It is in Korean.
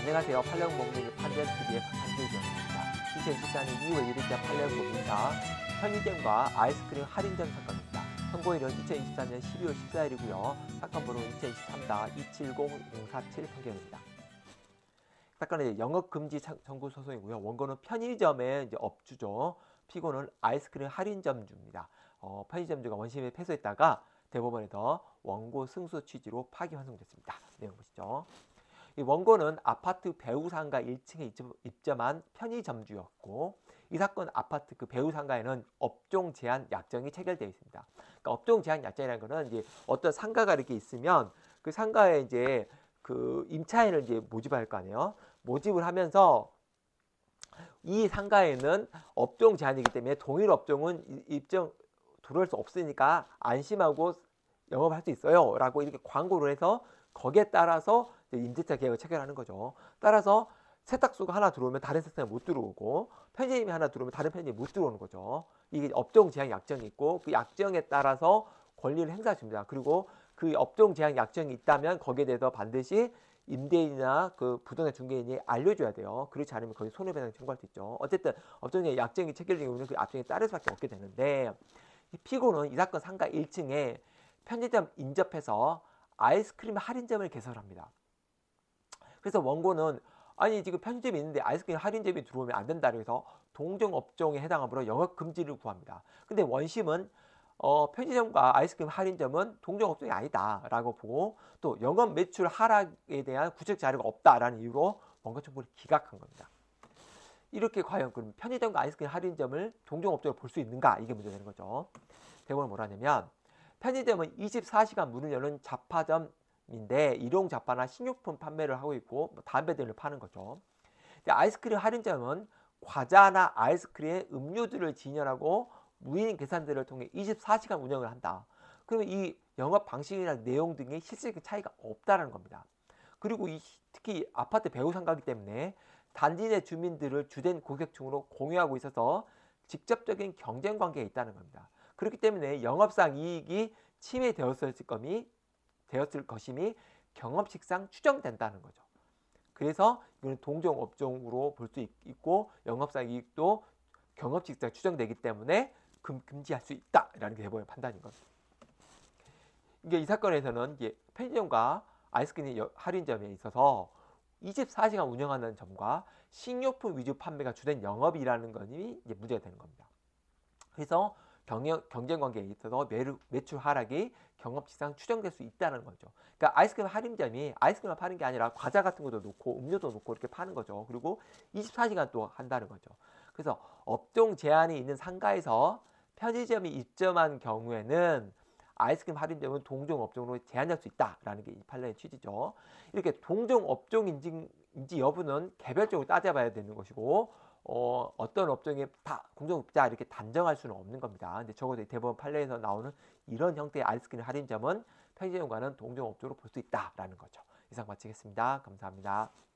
안녕하세요. 팔레온법률 판례TV의 박한길입니다. 2014년 2월 1일자 팔레온법 민사 편의점과 아이스크림 할인점 사건입니다. 선고일은 2024년 12월 14일이고요. 사건번호 2023-270047 판결입니다. 사건은 영업금지 청구 소송이고요. 원고는 편의점의 이제 업주죠. 피고는 아이스크림 할인점주입니다. 편의점주가 원심에 패소했다가 대법원에서 원고 승소 취지로 파기환송됐습니다. 내용 보시죠. 이 원고는 아파트 배우상가 1층에 입점한 편의점주였고, 이 사건 아파트 그 배우상가에는 업종 제한 약정이 체결되어 있습니다. 그러니까 업종 제한 약정이라는 거는 이제 어떤 상가가 이렇게 있으면 그 상가에 이제 그 임차인을 이제 모집할 거 아니에요. 모집을 하면서 이 상가에는 업종 제한이기 때문에 동일 업종은 입점 들어올 수 없으니까 안심하고 영업할 수 있어요 라고 이렇게 광고를 해서 거기에 따라서 임대차 계약을 체결하는 거죠. 따라서 세탁소가 하나 들어오면 다른 세탁소에 못 들어오고, 편의점이 하나 들어오면 다른 편의점이 못 들어오는 거죠. 이게 업종 제한 약정이 있고, 그 약정에 따라서 권리를 행사해줍니다. 그리고 그 업종 제한 약정이 있다면 거기에 대해서 반드시 임대인이나 그 부동산 중개인이 알려줘야 돼요. 그렇지 않으면 거기 손해배상 청구할 수 있죠. 어쨌든 업종 제한 약정이 체결된 경우는 그 약정에 따를 수밖에 없게 되는데, 이 피고는 이 사건 상가 1층에 편의점 인접해서 아이스크림 할인점을 개설합니다. 그래서 원고는 아니 지금 편의점이 있는데 아이스크림 할인점이 들어오면 안 된다 그래서 동종업종에 해당하므로 영업금지를 구합니다. 근데 원심은 편의점과 아이스크림 할인점은 동종업종이 아니다 라고 보고, 또 영업 매출 하락에 대한 구체적 자료가 없다라는 이유로 원고 청구를 기각한 겁니다. 이렇게 과연 그럼 편의점과 아이스크림 할인점을 동종업종으로 볼 수 있는가, 이게 문제가 되는 거죠. 대법원은 뭐라냐면, 편의점은 24시간 문을 여는 잡화점인데 일용 잡화나 식료품 판매를 하고 있고 담배 등을 파는 거죠. 아이스크림 할인점은 과자나 아이스크림, 음료들을 진열하고 무인 계산대를 통해 24시간 운영을 한다. 그러면 이 영업 방식이나 내용 등의 실질적인 차이가 없다는 겁니다. 그리고 특히 아파트 배우 상가이기 때문에 단지 내 주민들을 주된 고객층으로 공유하고 있어서 직접적인 경쟁 관계에 있다는 겁니다. 그렇기 때문에 영업상 이익이 침해되었을 것임이 경험칙상 추정된다는 거죠. 그래서 이거는 동종업종으로 볼 수 있고 영업상 이익도 경험칙상 추정되기 때문에 금지할 수 있다라는 게 대법원의 판단인 겁니다. 이게 이 사건에서는 이제 편의점과 아이스크림 할인점에 있어서 24시간 운영하는 점과 식료품 위주 판매가 주된 영업이라는 것이 이제 문제가 되는 겁니다. 그래서 경쟁 관계에 있어서 매출 하락이 경험칙상 추정될 수 있다는 거죠. 그러니까 아이스크림 할인점이 아이스크림만 파는 게 아니라 과자 같은 것도 놓고 음료도 놓고 이렇게 파는 거죠. 그리고 24시간 또 한다는 거죠. 그래서 업종 제한이 있는 상가에서 편의점이 입점한 경우에는 아이스크림 할인점은 동종업종으로 제한할 수 있다라는 게 이 판례의 취지죠. 이렇게 동종업종인지 여부는 개별적으로 따져봐야 되는 것이고, 어떤 업종에 다 공정업자 이렇게 단정할 수는 없는 겁니다. 근데 적어도 대법원 판례에서 나오는 이런 형태의 아이스크림 할인점은 편의점과는 동종업종으로 볼 수 있다라는 거죠. 이상 마치겠습니다. 감사합니다.